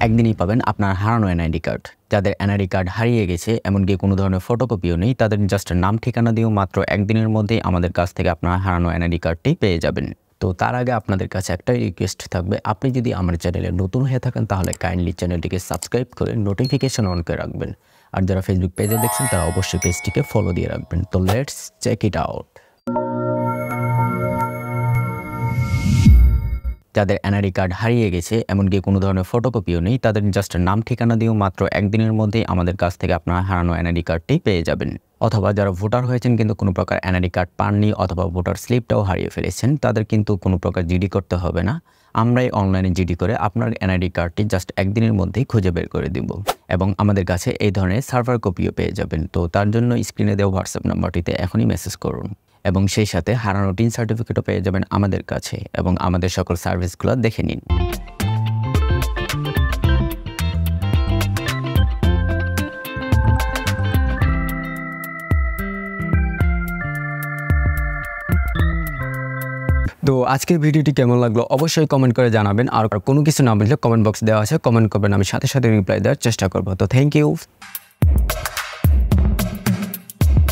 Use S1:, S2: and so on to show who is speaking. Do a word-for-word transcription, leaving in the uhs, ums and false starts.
S1: একদিনই পাবেন আপনার হারানো এনআইডি কার্ড। যাদের এনআইডি কার্ড হারিয়ে গেছে, এমনকি কোনো ধরনের ফটোকপিও নেই, তাদের জাস্ট নাম ঠিকানা দিয়েও মাত্র একদিনের মধ্যেই আমাদের কাছ থেকে আপনার হারানো এনআইডি কার্ডটি পেয়ে যাবেন। তো তার আগে আপনাদের কাছে একটাই রিকোয়েস্ট থাকবে, আপনি যদি আমার চ্যানেলে নতুন হয়ে থাকেন তাহলে কাইন্ডলি চ্যানেলটিকে সাবস্ক্রাইব করে নোটিফিকেশন অন করে রাখবেন। আর যারা ফেসবুক পেজে দেখছেন তারা অবশ্যই পেজটিকে ফলো দিয়ে রাখবেন। তো লেটস চেক ইট আউট। যাদের এনআইডি কার্ড হারিয়ে গেছে, এমনকি কোনো ধরনের ফটোকপিও নেই, তাদের জাস্ট নাম ঠিকানা দিয়েও মাত্র একদিনের মধ্যেই আমাদের কাছ থেকে আপনার হারানো এনআইডি কার্ডটি পেয়ে যাবেন। অথবা যারা ভোটার হয়েছেন কিন্তু কোনো প্রকার এনআইডি কার্ড পাননি অথবা ভোটার স্লিপটাও হারিয়ে ফেলেছেন, তাদের কিন্তু কোনো প্রকার জিডি করতে হবে না। আমরাই অনলাইনে জিডি করে আপনার এনআইডি কার্ডটি জাস্ট একদিনের মধ্যেই খুঁজে বের করে দিব এবং আমাদের কাছে এই ধরনের সার্ভার কপিও পেয়ে যাবেন। তো তার জন্য স্ক্রিনে দেওয়া হোয়াটসঅ্যাপ নাম্বারটিতে এখনই মেসেজ করুন এবং সেই সাথে হারানো টিন সার্টিফিকেটও পেয়ে যাবেন আমাদের কাছে এবং আমাদের সকল সার্ভিসগুলো দেখে নিন। তো আজকের ভিডিওটি কেমন লাগলো অবশ্যই কমেন্ট করে জানাবেন। আর কোনো কিছু না বুঝলে কমেন্ট বক্স দেওয়া আছে, কমেন্ট করবেন, আমি সাথে সাথে রিপ্লাই দেওয়ার চেষ্টা করব। তো থ্যাংক ইউ।